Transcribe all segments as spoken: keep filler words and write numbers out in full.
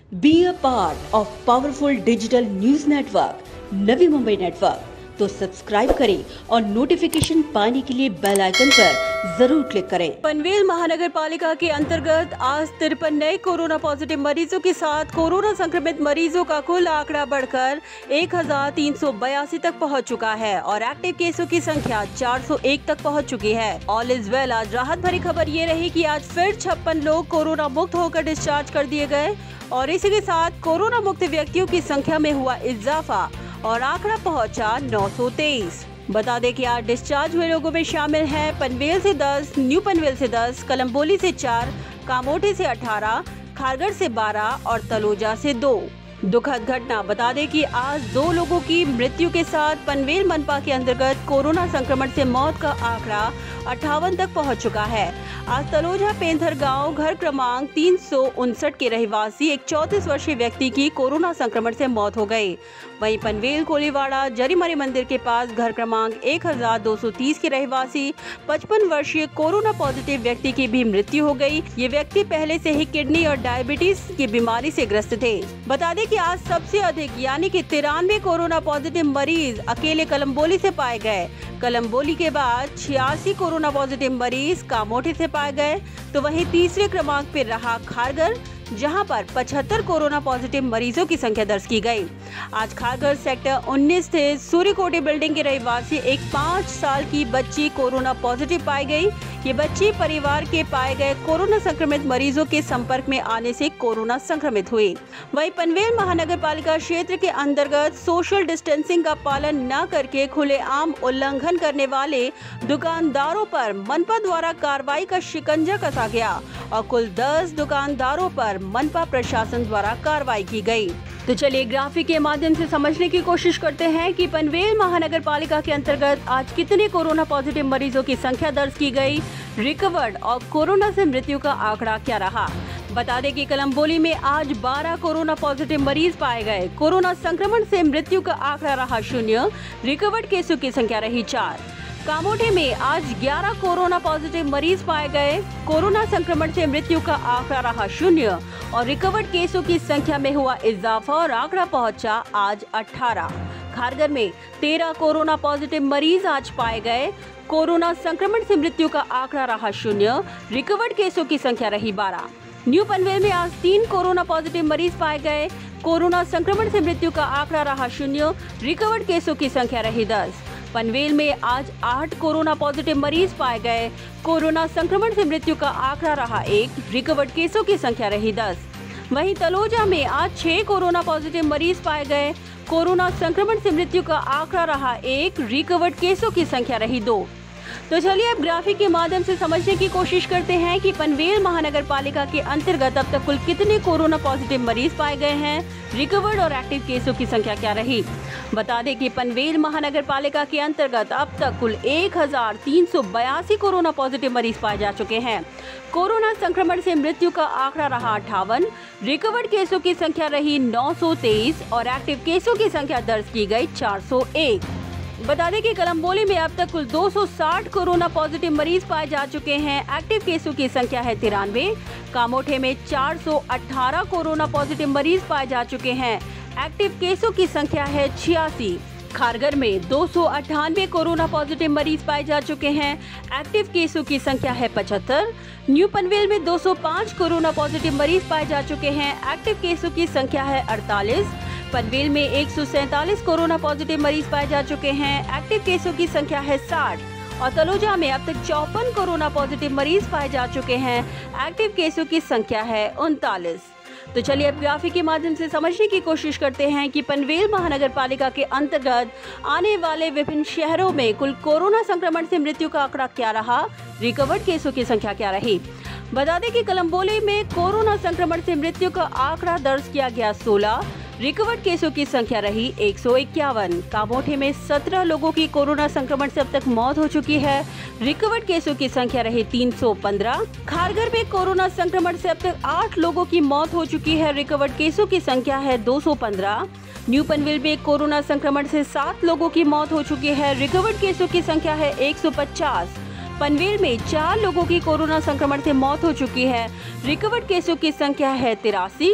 Be a part of powerful digital news network, Navi Mumbai network. तो subscribe करें और notification पाने के लिए बेल आइकन पर जरूर क्लिक करें। पनवेल महानगर पालिका के अंतर्गत आज तिरपन नए कोरोना पॉजिटिव मरीजों के साथ कोरोना संक्रमित मरीजों का कुल आंकड़ा बढ़कर एक हजार तीन सौ बयासी तक पहुंच चुका है और एक्टिव केसों की संख्या चार सौ एक तक पहुंच चुकी है। All is well. आज राहत भरी खबर ये रही कि आज फिर छप्पन लोग कोरोना मुक्त होकर डिस्चार्ज कर दिए गए और इसी के साथ कोरोना मुक्त व्यक्तियों की संख्या में हुआ इजाफा और आंकड़ा पहुंचा नौ सौ तेईस। बता दें कि आज डिस्चार्ज हुए लोगों में शामिल हैं पनवेल से दस, न्यू पनवेल से दस, कलम्बोली से चार, कामोठे से अठारह, खारगढ़ से बारह और तलोजा से दो। दुखद घटना। बता दें कि आज दो लोगों की मृत्यु के साथ पनवेल मनपा के अंतर्गत कोरोना संक्रमण से मौत का आंकड़ा अट्ठावन तक पहुंच चुका है। आज तलोजा पेंथर गांव घर क्रमांक तीन सौ उनसठ के रहवासी एक चौंतीस वर्षीय व्यक्ति की कोरोना संक्रमण से मौत हो गई। वहीं पनवेल कोलीवाड़ा जरीमरी मंदिर के पास घर क्रमांक एक हजार दो सौ तीस के रहवासी पचपन वर्षीय कोरोना पॉजिटिव व्यक्ति की भी मृत्यु हो गई। ये व्यक्ति पहले से ही किडनी और डायबिटीज की बीमारी से ग्रस्त थे। बता दें कि आज सबसे अधिक यानी कि तिरानवे कोरोना पॉजिटिव मरीज अकेले कलम्बोली से पाए गए। कलम्बोली के बाद छियासी कोरोना पॉजिटिव मरीज कामोठे से पाए गए, तो वहीं तीसरे क्रमांक पर रहा खारगढ़, जहां पर पचहत्तर कोरोना पॉजिटिव मरीजों की संख्या दर्ज की गई। आज खारगढ़ सेक्टर उन्नीस स्थित सूर्यकोटि बिल्डिंग के रहवासी एक पाँच साल की बच्ची कोरोना पॉजिटिव पाई गई। ये बच्ची परिवार के पाए गए कोरोना संक्रमित मरीजों के संपर्क में आने से कोरोना संक्रमित हुई। वहीं पनवेल महानगर पालिका क्षेत्र के अंतर्गत सोशल डिस्टेंसिंग का पालन न करके खुलेआम उल्लंघन करने वाले दुकानदारों पर मनपा द्वारा कार्रवाई का शिकंजा कसा गया और कुल दस दुकानदारों पर मनपा प्रशासन द्वारा कार्रवाई की गई। तो चलिए ग्राफिक के माध्यम से समझने की कोशिश करते हैं कि पनवेल महानगर पालिका के अंतर्गत आज कितने कोरोना पॉजिटिव मरीजों की संख्या दर्ज की गई, रिकवर्ड और कोरोना से मृत्यु का आंकड़ा क्या रहा। बता दें कि कलम्बोली में आज बारह कोरोना पॉजिटिव मरीज पाए गए। कोरोना संक्रमण से मृत्यु का आंकड़ा रहा शून्य, रिकवर्ड केसों की संख्या रही चार। कामोठे में आज ग्यारह कोरोना पॉजिटिव मरीज पाए गए। कोरोना संक्रमण से मृत्यु का आंकड़ा रहा शून्य और रिकवर्ड केसों की संख्या में हुआ इजाफा और आंकड़ा पहुंचा आज अठारह। खारगढ़ में तेरह कोरोना पॉजिटिव मरीज आज पाए गए। कोरोना संक्रमण से मृत्यु का आंकड़ा रहा शून्य, रिकवर्ड केसों की संख्या रही बारह। न्यू पनवेल में आज तीन कोरोना पॉजिटिव मरीज पाए गए। कोरोना संक्रमण से मृत्यु का आंकड़ा रहा शून्य, रिकवर्ड केसों की संख्या रही दस। पनवेल में आज आठ कोरोना पॉजिटिव मरीज पाए गए। कोरोना संक्रमण से मृत्यु का आंकड़ा रहा एक, रिकवर्ड केसों की संख्या रही दस। वहीं तलोजा में आज छह कोरोना पॉजिटिव मरीज पाए गए। कोरोना संक्रमण से मृत्यु का आंकड़ा रहा एक, रिकवर्ड केसों की संख्या रही दो। तो चलिए अब ग्राफिक के माध्यम से समझने की कोशिश करते हैं कि पनवेल महानगर पालिका के अंतर्गत अब तक कुल कितने कोरोना पॉजिटिव मरीज पाए गए हैं, रिकवर्ड और एक्टिव केसों की संख्या क्या रही। बता दें कि पनवेल महानगर पालिका के अंतर्गत अब तक कुल एक हजार तीन सौ बयासी कोरोना पॉजिटिव मरीज पाए जा चुके हैं। कोरोना संक्रमण से मृत्यु का आंकड़ा रहा अट्ठावन, रिकवर्ड केसों की संख्या रही नौ सौ तेईस और एक्टिव केसों की संख्या दर्ज की गई चार सौ एक। बता दें कि कलम्बोली में अब तक कुल दो सौ साठ कोरोना पॉजिटिव मरीज पाए जा चुके हैं। एक्टिव केसों की संख्या है तिरानवे। कामोठे में चार सौ अठारह कोरोना पॉजिटिव मरीज पाए जा चुके हैं। एक्टिव केसों की संख्या है छियासी। खारगढ़ में दो सौ अट्ठानवे कोरोना पॉजिटिव मरीज पाए जा चुके हैं। एक्टिव केसों की संख्या है पचहत्तर। न्यू पनवेल में दो सौ पाँच कोरोना पॉजिटिव मरीज पाए जा चुके हैं। एक्टिव केसों की संख्या है अड़तालीस। पनवेल में एक सौ सैंतालीस कोरोना पॉजिटिव मरीज पाए जा चुके हैं। एक्टिव केसों की संख्या है साठ और तलोजा में अब तक चौपन कोरोना पॉजिटिव मरीज पाए जा चुके हैं। एक्टिव केसों की संख्या है उनतालीस। तो चलिए अब ग्राफिक के माध्यम से समझने की कोशिश करते हैं कि पनवेल महानगर पालिका के अंतर्गत आने वाले विभिन्न शहरों में कुल कोरोना संक्रमण से मृत्यु का आंकड़ा क्या रहा, रिकवर्ड केसों की संख्या क्या रही। बता दें कि कलम्बोली में कोरोना संक्रमण से मृत्यु का आंकड़ा दर्ज किया गया सोलह, रिकवर्ड केसों की संख्या रही एक सौ इक्यावन। कामोठे में सत्रह लोगों की कोरोना संक्रमण से अब तक मौत हो चुकी है। रिकवर्ड केसों की संख्या रही तीन सौ पंद्रह। खारगढ़ में कोरोना संक्रमण से अब तक आठ लोगों की मौत हो चुकी है। रिकवर्ड केसों की संख्या है दो सौ पंद्रह। न्यू पनवेल में कोरोना संक्रमण से सात लोगों की मौत हो चुकी है। रिकवर्ड केसों की संख्या है एक सौ पचास। पनवेल में चार लोगों की कोरोना संक्रमण से मौत हो चुकी है। रिकवर्ड केसों की संख्या है तिरासी।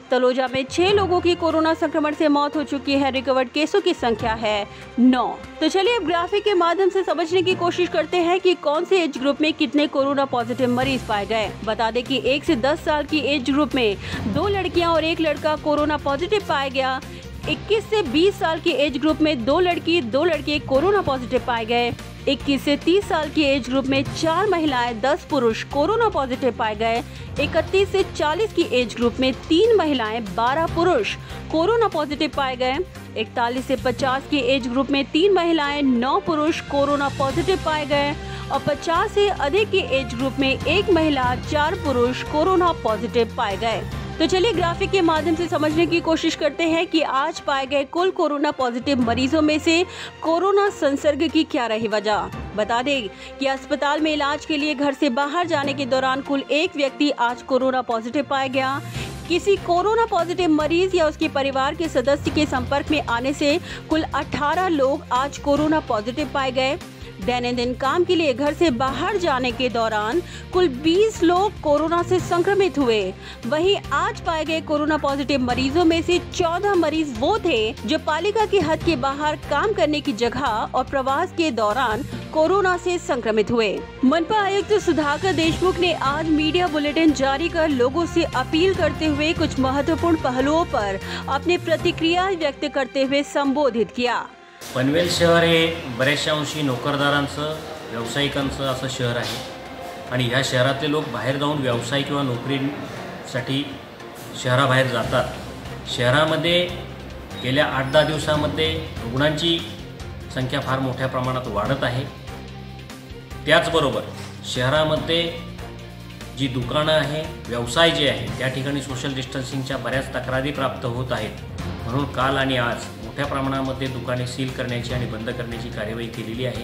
तलोजा में छह लोगों की कोरोना संक्रमण से मौत हो चुकी है। रिकवर्ड केसों की संख्या है नौ। तो चलिए अब ग्राफिक के माध्यम से समझने की कोशिश करते हैं कि कौन से एज ग्रुप में कितने कोरोना पॉजिटिव मरीज पाए गए। बता दें कि एक से दस साल की एज ग्रुप में दो लड़कियां और एक लड़का कोरोना पॉजिटिव पाया गया। इक्कीस से बीस साल की एज ग्रुप में दो लड़की दो लड़के कोरोना पॉजिटिव पाए गए। इक्कीस से तीस साल की एज ग्रुप में चार महिलाएं दस पुरुष कोरोना पॉजिटिव पाए गए। इकतीस से चालीस की एज ग्रुप में तीन महिलाएं बारह पुरुष कोरोना पॉजिटिव पाए गए। इकतालीस से पचास की एज ग्रुप में तीन महिलाएं नौ पुरुष कोरोना पॉजिटिव पाए गए और पचास से अधिक की एज ग्रुप में एक महिला चार पुरुष कोरोना पॉजिटिव पाए गए। तो चलिए ग्राफिक के माध्यम से समझने की कोशिश करते हैं कि आज पाए गए कुल कोरोना पॉजिटिव मरीजों में से कोरोना संसर्ग की क्या रही वजह। बता दें कि अस्पताल में इलाज के लिए घर से बाहर जाने के दौरान कुल एक व्यक्ति आज कोरोना पॉजिटिव पाया गया। किसी कोरोना पॉजिटिव मरीज या उसके परिवार के सदस्य के संपर्क में आने से कुल अठारह लोग आज कोरोना पॉजिटिव पाए गए। दैनंदिन काम के लिए घर से बाहर जाने के दौरान कुल बीस लोग कोरोना से संक्रमित हुए। वहीं आज पाए गए कोरोना पॉजिटिव मरीजों में से चौदह मरीज वो थे जो पालिका की हद के बाहर काम करने की जगह और प्रवास के दौरान कोरोना से संक्रमित हुए। मनपा आयुक्त सुधाकर देशमुख ने आज मीडिया बुलेटिन जारी कर लोगों से अपील करते हुए कुछ महत्वपूर्ण पहलुओं पर अपनी प्रतिक्रिया व्यक्त करते हुए संबोधित किया। पनवेल शहर हे बऱ्याचशा अंशी नोकरदारांचं व्यावसायिकांचं असं शहर आहे आणि ह्या शहरातले लोक बाहेर जाऊन व्यवसाय किंवा नोकरीसाठी शहराबाहेर जातात। शहरामध्ये गेल्या आठ दहा दिवसांमध्ये रुग्णांची संख्या फार मोठ्या प्रमाणात वाढत आहे। त्याचबरोबर शहरामध्ये जी दुकानं आहे व्यवसाय जे आहे त्या ठिकाणी सोशल डिस्टन्सिंगच्या बऱ्याच तक्रारी प्राप्त होत आहेत। म्हणून काल आणि आज मोठ्या प्रमाणामध्ये दुकाने सील करण्याची आणि बंद करण्याची कार्यवाही केलेली आहे।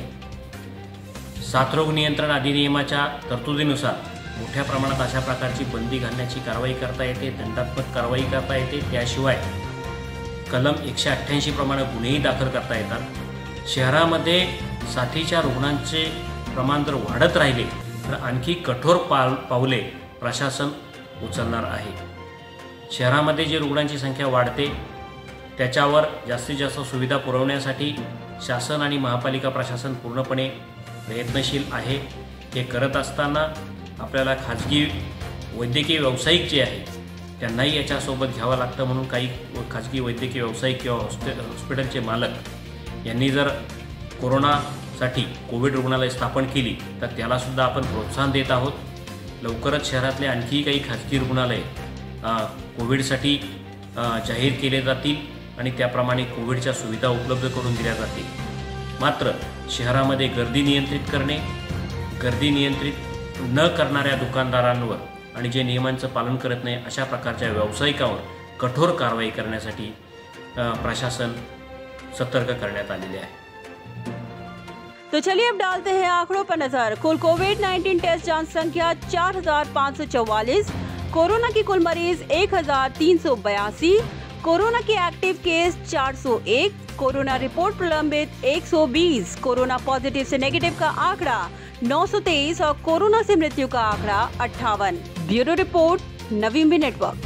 साथरोग नियंत्रण अधिनियमाच्या तरतुदीनुसार मोठ्या प्रमाणात अशा प्रकारची बंदी घालण्याची कारवाई करता येते, दंडात्मक कारवाई करता येते। त्याशिवाय कलम एकशे अठ्ठ्याऐंशी प्रमाणे गुन्हेही दाखल करता येतात। शहरामध्ये साथीच्या रुग्णांचे प्रमाण जर वाढत राहिले तर आणखी कठोर पाल पावले प्रशासन उचलणार आहे। शहरामध्ये जी रुग्णांची संख्या वाढते त्याच्यावर जास्तीत जास्त सुविधा पुरवण्यासाठी शासन आणि महापालिका प्रशासन पूर्णपणे प्रयत्नशील आहे। हे करत असताना आपल्याला खाजगी वैद्यकीय व्यावसायिक जे आहेत त्यांनाही याच्यासोबत घ्यावं लागतं। म्हणून काही खाजगी वैद्यकीय व्यावसायिक किंवा हॉस्पि हॉस्पिटलचे मालक यांनी जर कोरोनासाठी कोविड रुग्णालय स्थापन केली तर त्यालासुद्धा आपण प्रोत्साहन देत आहोत। लवकरच शहरातले आणखी काही खाजगी रुग्णालय कोविडसाठी जाहीर केले जातील आणि त्याप्रमाणे कोविडच्या सुविधा उपलब्ध करून दिल्या जातील। मात्र शहरामध्ये गर्दी नियंत्रित करणे, गर्दी नियंत्रित न करणाऱ्या दुकानदारांवर आणि जे नियमांचं पालन करत नाही अशा प्रकारच्या व्यावसायिकांवर कठोर कारवाई करण्यासाठी प्रशासन सतर्क करण्यात आलेले आहे। तो चलिए अब डालते हैं आंकड़ों पर नजर। कुल कोविड नाइन्टीन टेस्ट जांच संख्या चार हजार पाँच सौ चौवालीस, कोरोना की कुल मरीज एक हजार तीन सौ बयासी, कोरोना के एक्टिव केस चार सौ एक, कोरोना रिपोर्ट प्रलंबित एक सौ बीस, कोरोना पॉजिटिव से नेगेटिव का आंकड़ा नौ सौ तेईस और कोरोना से मृत्यु का आंकड़ा अट्ठावन। Bureau report, Navi Mumbai network.